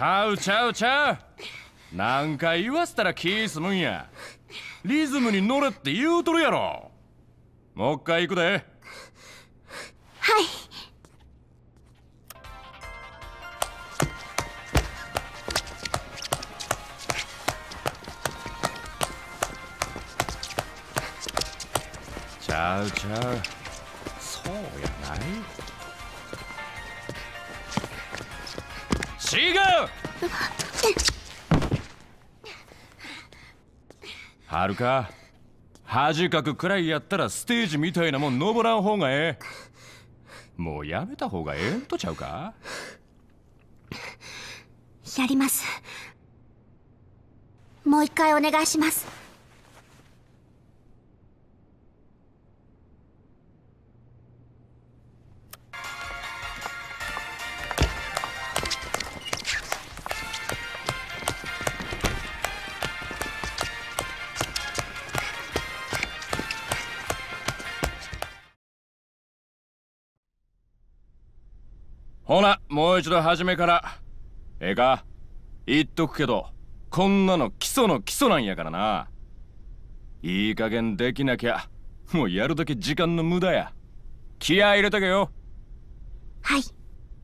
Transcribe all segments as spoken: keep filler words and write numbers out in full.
ゃうちゃうちゃう。何回言わせたら気済むんや。リズムに乗れって言うとるやろ。もう一回行くで。 はい。 ちゃうちゃう。そうやない。違う。はるか、恥かくくらいやったらステージみたいなもん登らん方がええ。もうやめた方がええんとちゃうか。 やります。もう一回お願いします。 ほな、もう一度初めから。ええか、言っとくけど、こんなの基礎の基礎なんやからな。いい加減できなきゃ、もうやるだけ時間の無駄や。気合い入れとけよ。 はい。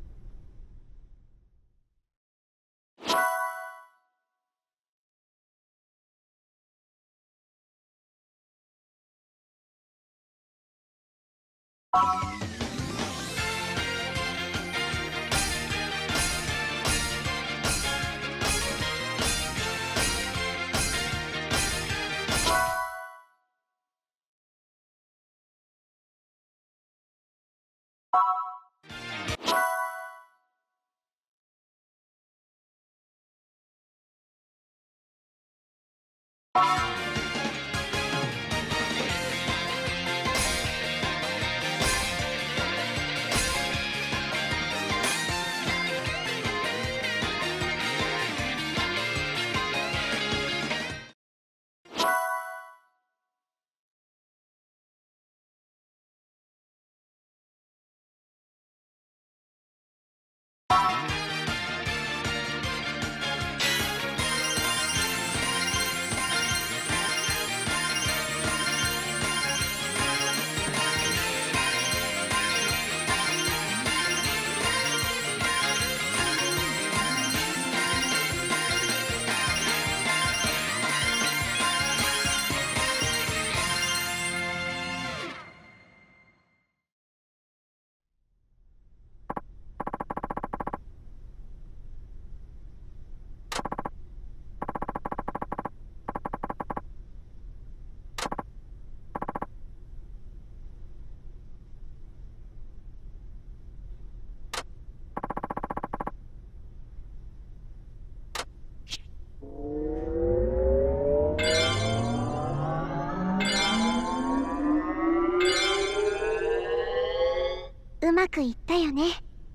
うまくいったよね。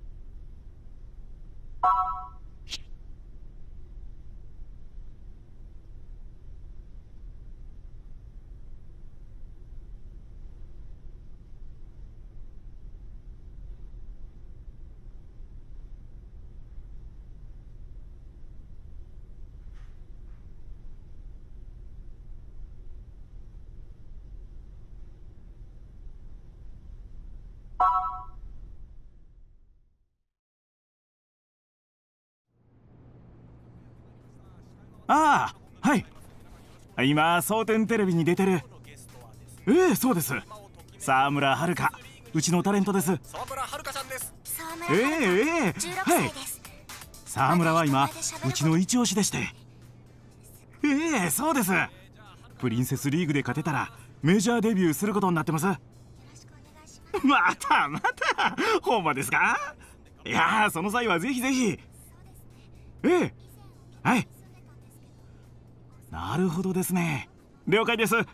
ああ、はい。今蒼天テレビに出てる。ええ、そうです。沢村遥、うちのタレントです。 沢村遥さんです。 ええええ、はい。沢村は今うちの一押しでして。ええ、そうです。プリンセスリーグで勝てたらメジャーデビューすることになってます。またまた、ほんまですか？いやー、その際はぜひぜひ。ええ、はい。なるほどですね。了解です。はい、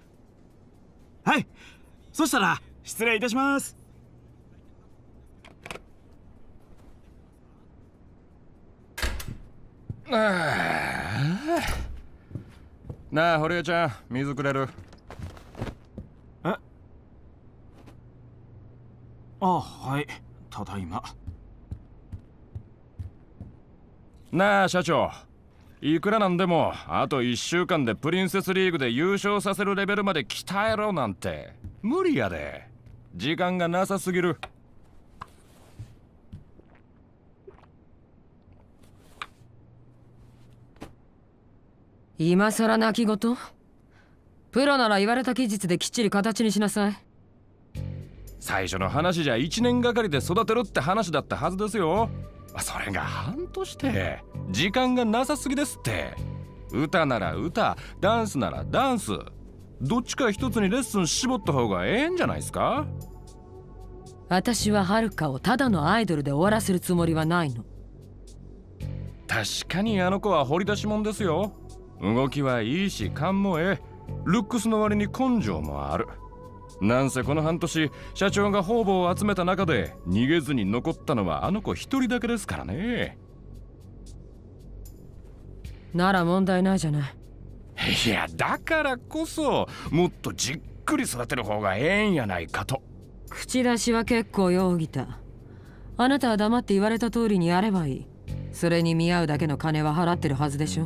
そしたら失礼いたします。 ああ、なあ堀江ちゃん、水くれる？ え？あ、はい、ただいま。 なあ社長、いくらなんでもあといっしゅうかんでプリンセスリーグで優勝させるレベルまで鍛えろなんて無理やで。時間がなさすぎる。 今さら泣き言？プロなら言われた期日できっちり形にしなさい。 最初の話じゃいちねんがかりで育てるって話だったはずですよ。それが半年で時間がなさすぎですって。歌なら歌、ダンスならダンス、どっちか一つにレッスン絞った方がええんじゃないですか。 私ははるかをただのアイドルで終わらせるつもりはないの。 確かにあの子は掘り出し物ですよ。動きはいいし勘もええ、ルックスの割に根性もある。なんせこの半年社長が方々を集めた中で逃げずに残ったのはあの子一人だけですからね。 なら問題ないじゃない。 いやだからこそもっとじっくり育てる方がええんやないかと。 口出しは結構ようぎた。あなたは黙って言われた通りにやればいい。それに見合うだけの金は払ってるはずでしょ。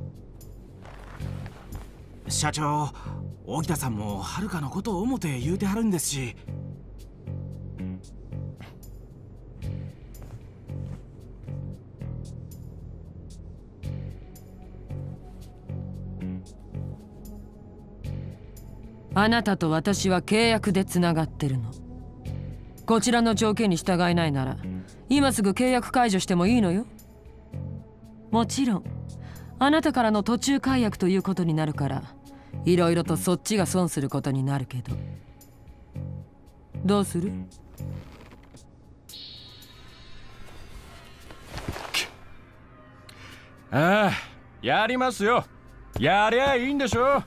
社長、荻田さんもはるかのことを思って言うてはるんですし。 あなたと私は契約でつながってるの。こちらの条件に従えないなら今すぐ契約解除してもいいのよ。もちろんあなたからの途中解約ということになるからいろいろとそっちが損することになるけど、どうする？ ああ、やりますよ。やりゃいいんでしょ。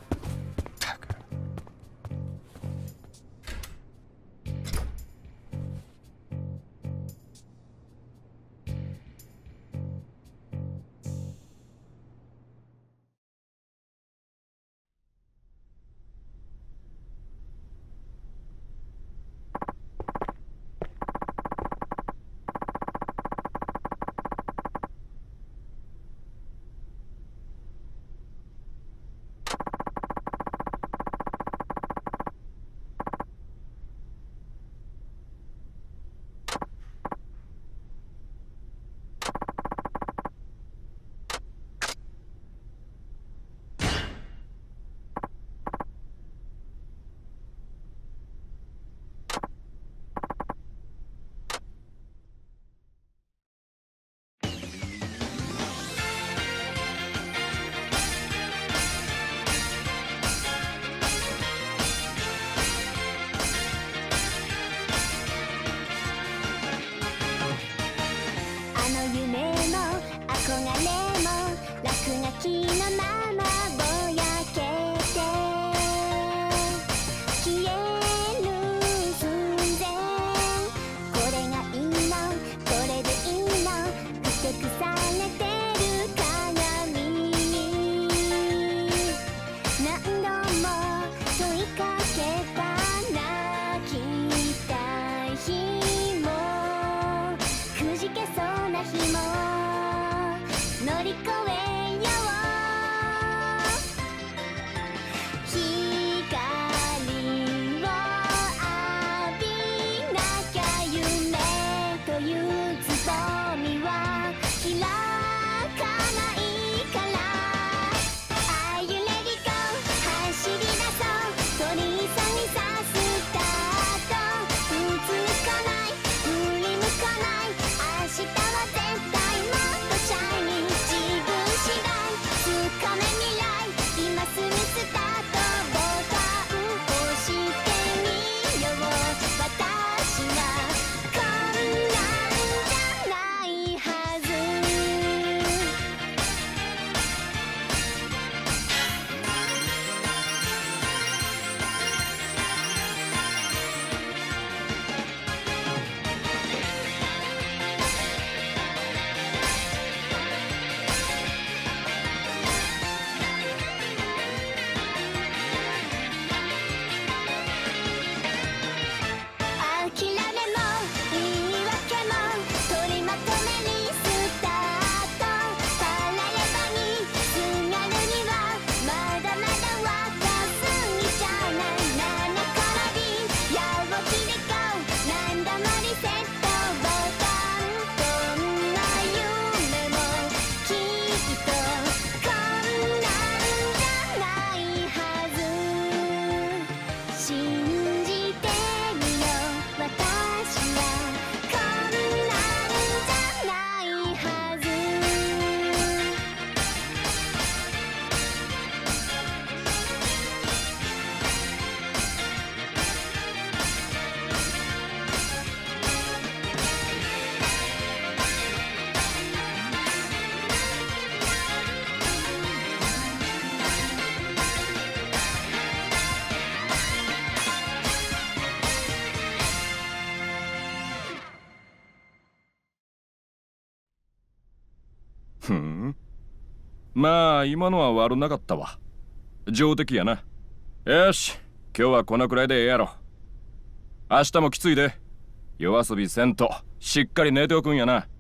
ふん。まあ今のは悪なかったわ。上出来やな。よし、今日はこのくらいでええやろ。明日もきついで。夜遊びせんとしっかり寝ておくんやな。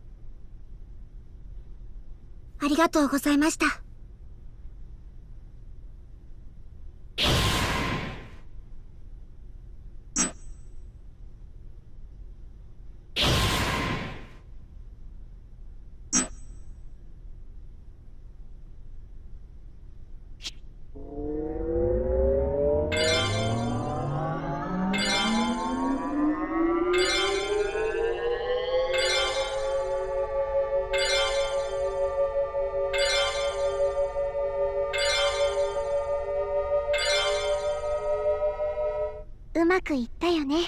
ありがとうございました。うまくいったよね。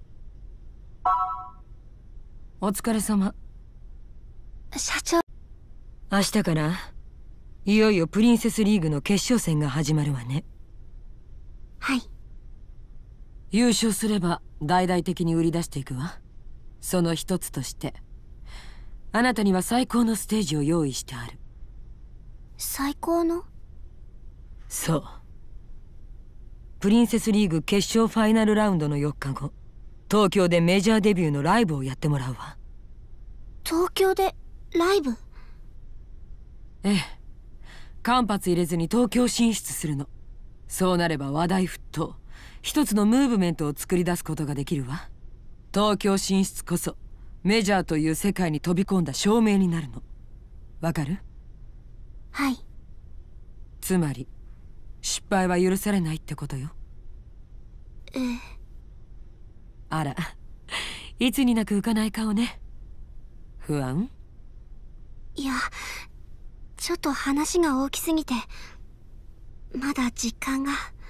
お疲れ様。 社長。 明日からいよいよプリンセスリーグの決勝戦が始まるわね。 はい。 優勝すれば大々的に売り出していくわ。その一つとしてあなたには最高のステージを用意してある。 最高の？ そう。プリンセスリーグ決勝ファイナルラウンドのよっかご、東京でメジャーデビューのライブをやってもらうわ。 東京でライブ？ ええ。間髪入れずに東京進出するの。そうなれば話題沸騰、一つのムーブメントを作り出すことができるわ。東京進出こそメジャーという世界に飛び込んだ証明になるの。わかる？ はい。 つまり失敗は許されないってことよ。 ええ。 あら、いつになく浮かない顔ね。不安？ いや、ちょっと話が大きすぎてまだ実感が。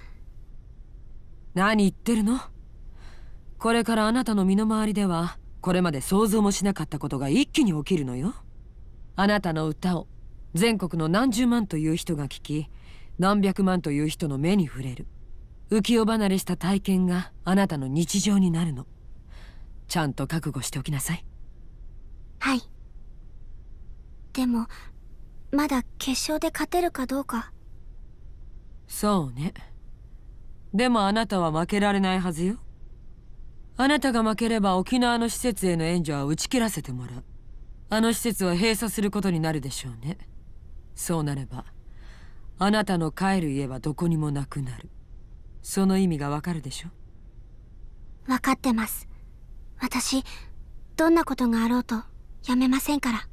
何言ってるの？これからあなたの身の回りではこれまで想像もしなかったことが一気に起きるのよ。あなたの歌を全国の何十万という人が聴き、何百万という人の目に触れる。浮世離れした体験があなたの日常になるの。ちゃんと覚悟しておきなさい。 はい。でもまだ決勝で勝てるかどうか。 そうね。でもあなたは負けられないはずよ。あなたが負ければ沖縄の施設への援助は打ち切らせてもらう。あの施設は閉鎖することになるでしょうね。そうなればあなたの帰る家はどこにもなくなる。その意味がわかるでしょ？ 分かってます。私どんなことがあろうとやめませんから。